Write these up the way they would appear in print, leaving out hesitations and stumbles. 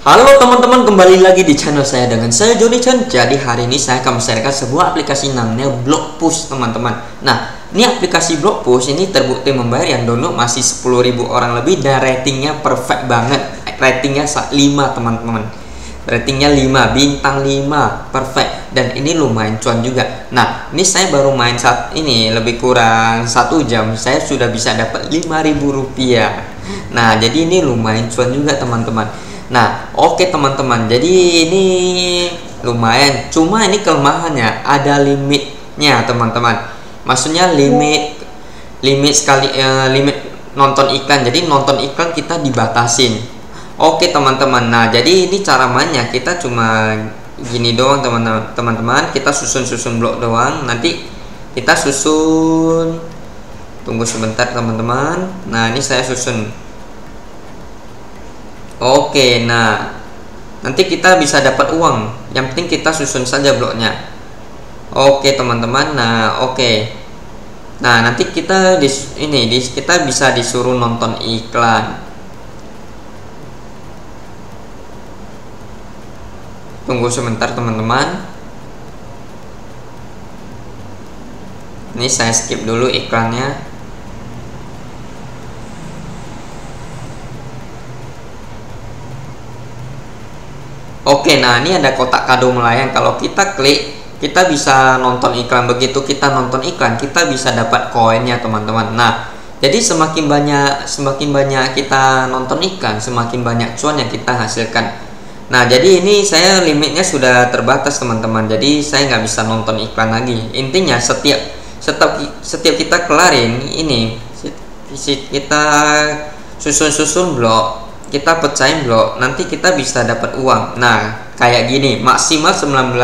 Halo teman-teman, kembali lagi di channel saya dengan saya Johnny Chan. Jadi hari ini saya akan menshare sebuah aplikasi namanya Blogpush teman-teman. Nah, ini aplikasi Blogpush ini terbukti membayar, yang download masih 10.000 orang lebih, dan ratingnya perfect banget. Ratingnya 5 teman-teman. Ratingnya 5, bintang 5, perfect. Dan ini lumayan cuan juga. Nah, ini saya baru main saat ini lebih kurang 1 jam, saya sudah bisa dapat 5.000 rupiah. Nah, jadi ini lumayan cuan juga teman-teman. Nah, oke teman-teman, jadi ini lumayan. Cuma ini kelemahannya ada limitnya teman-teman. Maksudnya limit sekali limit nonton iklan. Jadi nonton iklan kita dibatasin. Oke teman-teman. Nah, jadi ini cara mainnya kita cuma gini doang teman-teman. Kita susun blok doang. Nanti kita susun. Tunggu sebentar teman-teman. Nah, ini saya susun. Oke, nah nanti kita bisa dapat uang. Yang penting kita susun saja bloknya. Oke teman-teman. Nah, oke. Nah, nanti kita kita bisa disuruh nonton iklan. Tunggu sebentar teman-teman. Ini saya skip dulu iklannya. Oke, nah ini ada kotak kado melayang. Kalau kita klik, kita bisa nonton iklan. Begitu kita nonton iklan, kita bisa dapat koinnya teman-teman. Nah, jadi semakin banyak kita nonton iklan, semakin banyak cuan yang kita hasilkan. Nah, jadi ini saya limitnya sudah terbatas teman-teman. Jadi saya nggak bisa nonton iklan lagi. Intinya setiap kita kelarin ini, kita susun blok, kita pecahin blok, nanti kita bisa dapat uang. Nah, kayak gini, maksimal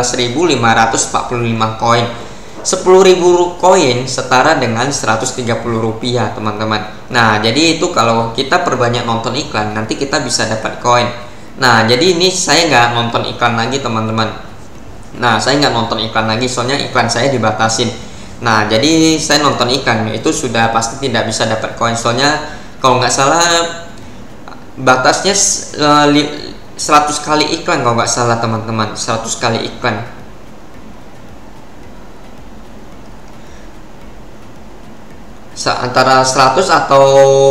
19.545 koin. 10.000 koin setara dengan 130 rupiah teman-teman. Nah, jadi itu kalau kita perbanyak nonton iklan, nanti kita bisa dapat koin. Nah, jadi ini saya nggak nonton iklan lagi teman-teman. Nah, saya nggak nonton iklan lagi, soalnya iklan saya dibatasin. Nah, jadi saya nonton iklan itu sudah pasti tidak bisa dapat koin. Soalnya kalau nggak salah batasnya 100 kali iklan kalau nggak salah teman-teman. 100 kali iklan. Antara 100 atau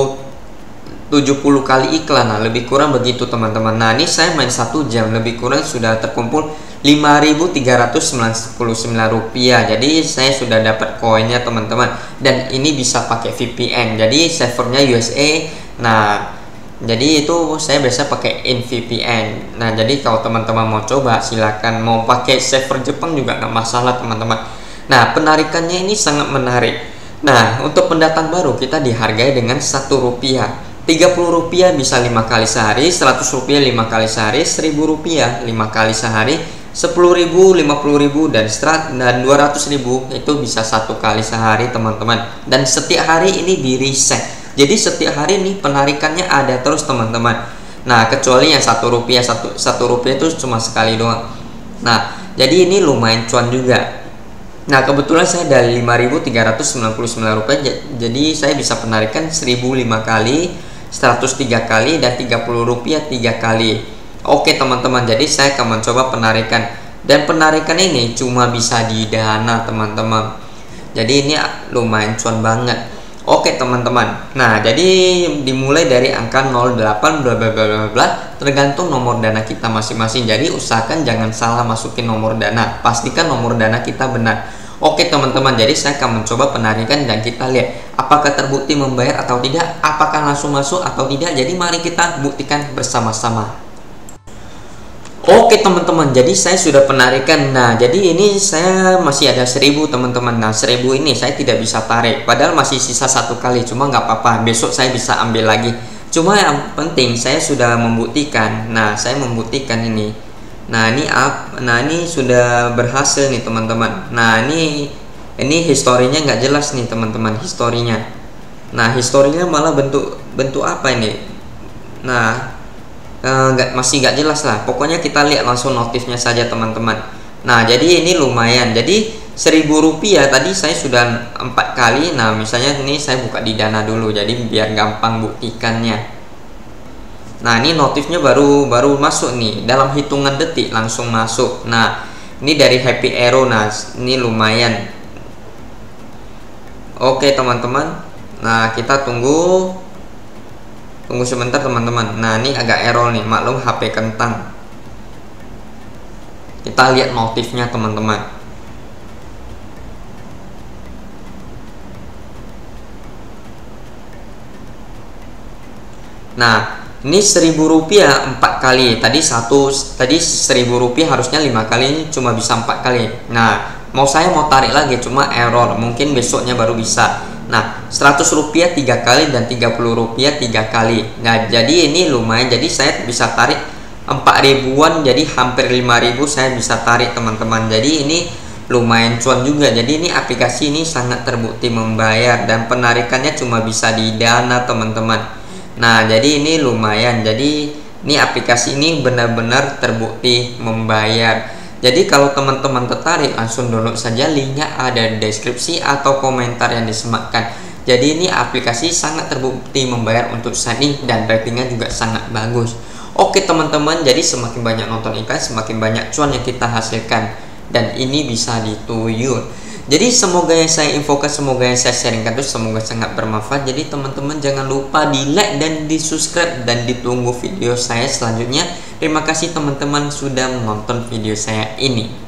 70 kali iklan. Nah, lebih kurang begitu teman-teman. Nah, ini saya main 1 jam, lebih kurang sudah terkumpul 5.399 rupiah. Jadi saya sudah dapat koinnya teman-teman. Dan ini bisa pakai VPN. Jadi servernya USA. Nah, jadi itu saya biasa pakai InVPN. Nah, jadi kalau teman-teman mau coba silakan, mau pakai server Jepang juga nggak masalah teman-teman. Nah, penarikannya ini sangat menarik. Nah, untuk pendatang baru kita dihargai dengan 1 rupiah. 30 rupiah bisa 5 kali sehari, 100 rupiah 5 kali sehari, 1000 rupiah 5 kali sehari, 10.000, 50.000, dan 200.000 itu bisa 1 kali sehari teman-teman. Dan setiap hari ini di reset. Jadi setiap hari nih penarikannya ada terus teman-teman. Nah, kecuali yang 1 rupiah, 1 rupiah itu cuma sekali doang. Nah, jadi ini lumayan cuan juga. Nah, kebetulan saya dari 5.399 rupiah, jadi saya bisa penarikan 1.005 kali, 103 kali, dan 30 rupiah 3 kali. Oke teman-teman, jadi saya akan mencoba penarikan. Dan penarikan ini cuma bisa di Dana teman-teman. Jadi ini lumayan cuan banget. Oke teman-teman, nah jadi dimulai dari angka 08 bla bla bla bla, tergantung nomor dana kita masing-masing. Jadi usahakan jangan salah masukin nomor dana, pastikan nomor dana kita benar. Oke teman-teman, jadi saya akan mencoba penarikan dan kita lihat apakah terbukti membayar atau tidak, apakah langsung masuk atau tidak. Jadi mari kita buktikan bersama-sama. Oke teman-teman, jadi saya sudah penarikan. Nah, jadi ini saya masih ada 1.000 teman-teman. Nah, 1.000 ini saya tidak bisa tarik, padahal masih sisa 1 kali. Cuma nggak apa-apa, besok saya bisa ambil lagi. Cuma yang penting saya sudah membuktikan. Nah, saya membuktikan ini. Nah, ini sudah berhasil nih teman-teman. Nah, ini historinya nggak jelas nih teman-teman, historinya. Nah, historinya malah bentuk apa ini? Nah, masih nggak jelas lah. Pokoknya kita lihat langsung notifnya saja teman-teman. Nah, jadi ini lumayan. Jadi 1.000 rupiah tadi saya sudah 4 kali. Nah, misalnya ini saya buka di Dana dulu, jadi biar gampang buktikannya. Nah, ini notifnya baru masuk nih, dalam hitungan detik langsung masuk. Nah, ini dari Happy Arrow. Nah, ini lumayan. Oke teman-teman, nah kita tunggu sebentar teman-teman. Nah, ini agak error nih, maklum HP kentang. Kita lihat notifnya teman-teman. Nah, ini 1.000 rupiah 4 kali. Tadi 1.000 rupiah harusnya 5 kali, ini cuma bisa 4 kali. Nah, saya mau tarik lagi cuma error, mungkin besoknya baru bisa. Nah, 100 rupiah 3 kali dan 30 rupiah 3 kali. Nah, jadi ini lumayan, jadi saya bisa tarik 4 ribuan, jadi hampir 5.000 saya bisa tarik teman-teman. Jadi ini lumayan cuan juga. Jadi ini aplikasi ini sangat terbukti membayar, dan penarikannya cuma bisa di Dana teman-teman. Nah, jadi ini lumayan. Jadi ini aplikasi ini benar-benar terbukti membayar. Jadi kalau teman-teman tertarik, langsung download saja, linknya ada di deskripsi atau komentar yang disematkan. Jadi ini aplikasi sangat terbukti membayar untuk saat ini, dan ratingnya juga sangat bagus. Oke teman-teman, jadi semakin banyak nonton iklan, semakin banyak cuan yang kita hasilkan, dan ini bisa dituyur. Jadi semoga yang saya infokan, semoga yang saya sharingkan itu semoga sangat bermanfaat. Jadi teman-teman jangan lupa di like dan di subscribe, dan ditunggu video saya selanjutnya. Terima kasih teman-teman sudah menonton video saya ini.